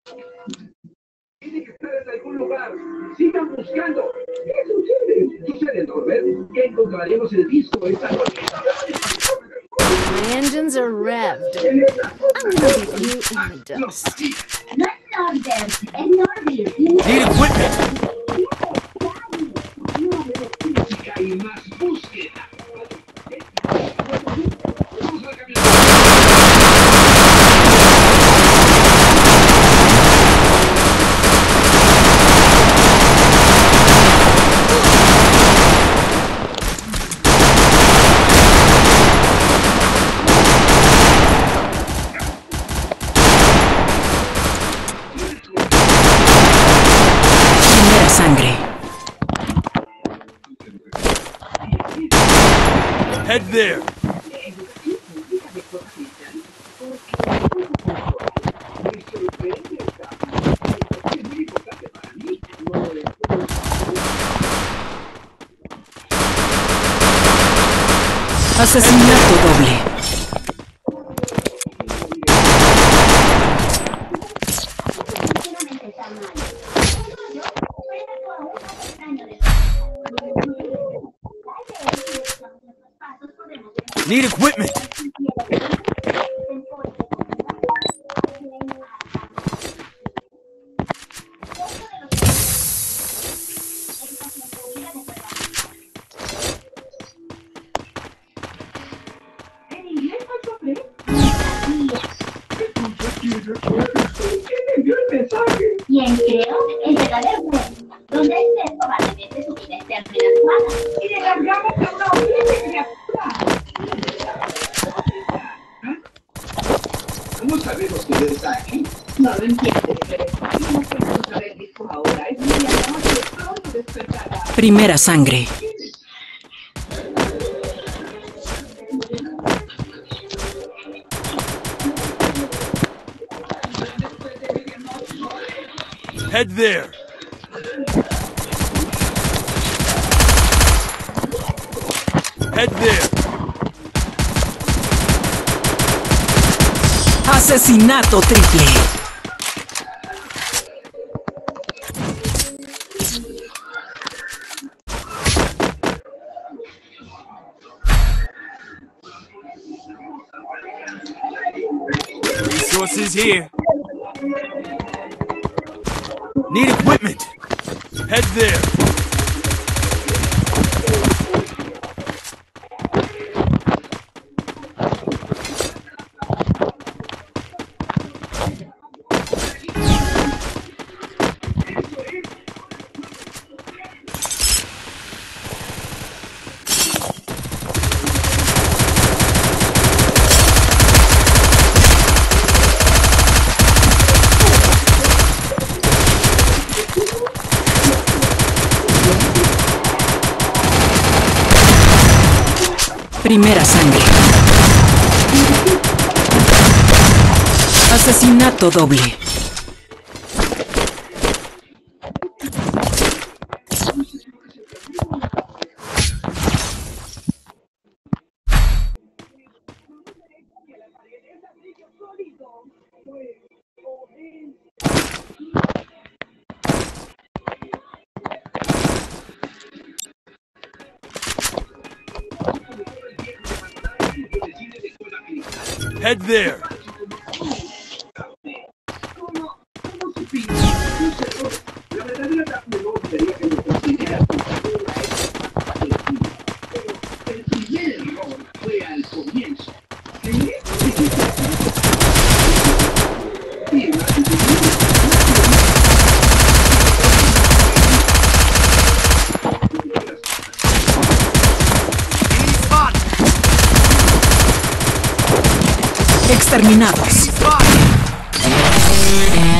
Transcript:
Tiene que estar en algún lugar. Sigan buscando. ¿Qué sucede? Sucede, Norbert. Encontraremos el disco esta noche. My engines are revved. I'm gonna leave you in the dust. No es Norbert, es Norbert. Need equipment! Hay más búsqueda. Primera sangre. Head there! Asesinato doble. Need equipment! ¿Quién creo? El verdadero juez, donde estés probablemente su vida esté amenazada. Y le largamos a una horrible criatura. ¿Cómo sabemos que no está aquí? No lo entiendo, pero no podemos saber disco ahora. Es muy noche, pronto despertará. Primera sangre. Head there! Head there! Asesinato triple. Resources here. Need equipment! Head there! Primera sangre. Asesinato doble. Head there! La verdadera no sería que lo considera pero el primer error fue al comienzo. Exterminados.